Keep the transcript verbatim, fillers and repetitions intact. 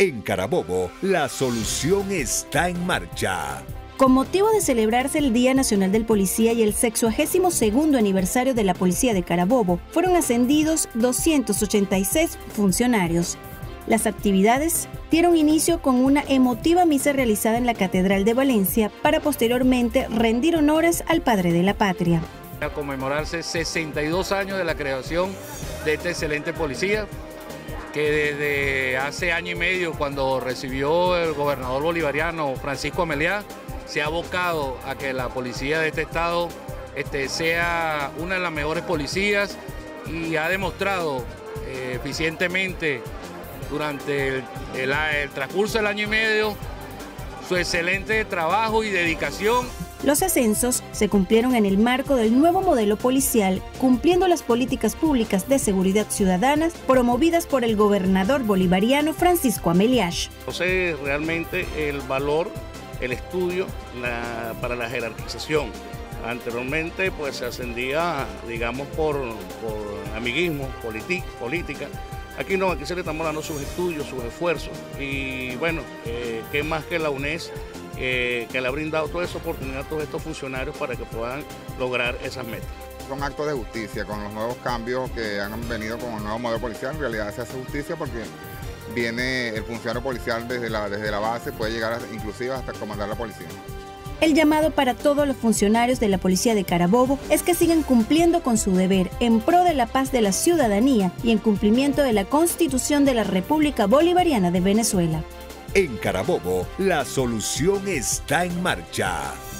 En Carabobo, la solución está en marcha. Con motivo de celebrarse el Día Nacional del Policía y el sexagésimo segundo aniversario de la Policía de Carabobo, fueron ascendidos doscientos ochenta y seis funcionarios. Las actividades dieron inicio con una emotiva misa realizada en la Catedral de Valencia para posteriormente rendir honores al Padre de la Patria. A conmemorarse sesenta y dos años de la creación de esta excelente policía, que desde hace año y medio, cuando recibió el gobernador bolivariano Francisco Ameliá, se ha abocado a que la policía de este estado este, sea una de las mejores policías y ha demostrado eh, eficientemente durante el, el, el transcurso del año y medio su excelente trabajo y dedicación. Los ascensos se cumplieron en el marco del nuevo modelo policial, cumpliendo las políticas públicas de seguridad ciudadana promovidas por el gobernador bolivariano Francisco Ameliá. Entonces, realmente el valor, el estudio la, para la jerarquización. Anteriormente pues se ascendía, digamos, por, por amiguismo, politi política. Aquí no, aquí se le estamos dando sus estudios, sus esfuerzos. Y bueno, eh, qué más que la UNES, eh, que le ha brindado toda esa oportunidad a todos estos funcionarios para que puedan lograr esas metas. Son actos de justicia con los nuevos cambios que han venido con el nuevo modelo policial. En realidad se hace justicia porque viene el funcionario policial desde la, desde la base, puede llegar a, inclusive hasta comandar la policía. El llamado para todos los funcionarios de la Policía de Carabobo es que sigan cumpliendo con su deber en pro de la paz de la ciudadanía y en cumplimiento de la Constitución de la República Bolivariana de Venezuela. En Carabobo, la solución está en marcha.